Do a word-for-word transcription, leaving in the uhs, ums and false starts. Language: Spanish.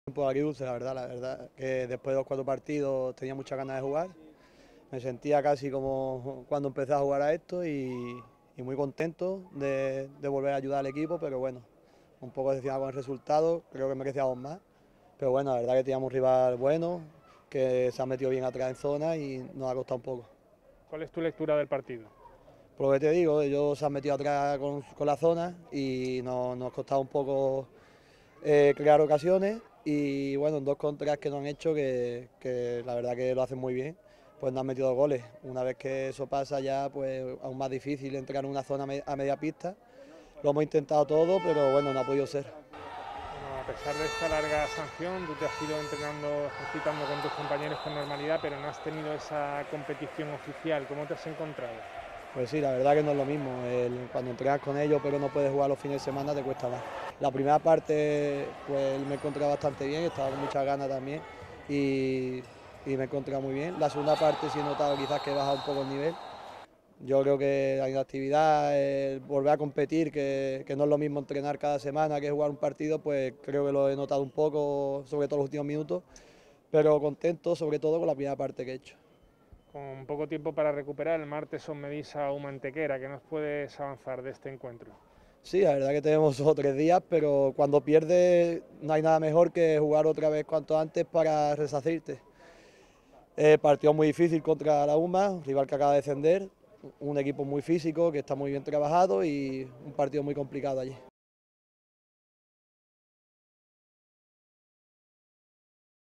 Un poco agridulce, la verdad, la verdad, que después de los cuatro partidos tenía muchas ganas de jugar. Me sentía casi como cuando empecé a jugar a esto y, y muy contento de, de volver a ayudar al equipo, pero bueno, un poco decepcionado con el resultado, creo que merecíamos más. Pero bueno, la verdad que teníamos un rival bueno, que se ha metido bien atrás en zona y nos ha costado un poco. ¿Cuál es tu lectura del partido? Por lo que te digo, ellos se han metido atrás con, con la zona y nos, nos ha costado un poco eh, crear ocasiones y bueno, en dos contras que nos han hecho que, que la verdad que lo hacen muy bien, pues nos han metido goles. Una vez que eso pasa ya pues aún más difícil entrar en una zona a media pista. Lo hemos intentado todo, pero bueno, no ha podido ser. Bueno, a pesar de esta larga sanción, tú te has ido entrenando, ejercitando con tus compañeros con normalidad, pero no has tenido esa competición oficial. ¿Cómo te has encontrado? Pues sí, la verdad que no es lo mismo. El, cuando entrenas con ellos pero no puedes jugar los fines de semana te cuesta más. La primera parte pues me encontré bastante bien, estaba con muchas ganas también y, y me encontré muy bien. La segunda parte sí he notado quizás que he bajado un poco el nivel. Yo creo que la inactividad, el volver a competir, que, que no es lo mismo entrenar cada semana que jugar un partido, pues creo que lo he notado un poco, sobre todo los últimos minutos, pero contento sobre todo con la primera parte que he hecho. Con poco tiempo para recuperar, el martes os medís a Humantequera. ¿Qué nos puedes avanzar de este encuentro? Sí, la verdad que tenemos dos o tres días, pero cuando pierdes no hay nada mejor que jugar otra vez cuanto antes para resacirte. Eh, partido muy difícil contra la U M A, rival que acaba de descender, un equipo muy físico, que está muy bien trabajado y un partido muy complicado allí.